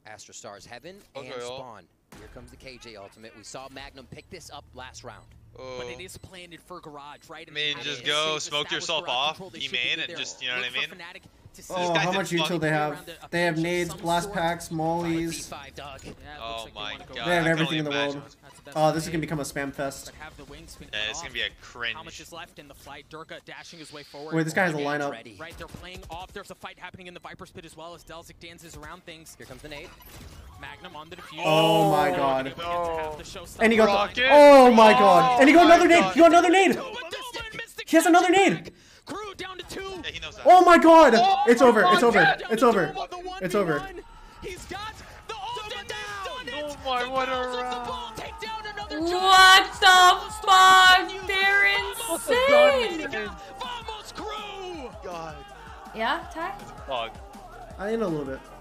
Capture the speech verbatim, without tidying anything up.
Astra Stars Heaven Okay, and y'all. Spawn. Here comes the K J ultimate. We saw Magnum pick this up last round. Oh. But it is planted for Garage, right? I mean, And just they go have smoke established yourself garage off, control. They E should be main, good and there. just, you know what I Look for mean? Fnatic to see Oh, guys how did much fuck- util they have? around a They have pinch of nades, some blast sort. packs, B mollies. five, Doug. Yeah, it looks Oh like they my wanna go god. They have I can everything in the only world. imagine. That's the best Oh, this is play. gonna become a spam fest. But have the wings spin Yeah, it's off. gonna be a cringe. How much is left in the fight? Durka dashing his way forward. Wait, this guy has a Nade's lineup. ready. Right, they're playing off. There's a fight happening in the Viper's pit as well as Delzik dances around things. Here comes the nade. Magnum on the defuse. Oh my god. No. And he got Rocket. the, oh my Oh god. And he got my another nade. God. He got another nade. He has another nade. Crew down to two. Yeah, he knows that. Oh my god. Oh It's my over. God, It's over. yeah. It's over. It's over. He's got the ult and they've done it. Oh my, what a Balls of the round. ball take down another What the fuck? They're insane. Vamos crew. God. Yeah, Ty? Dog. I need a little bit.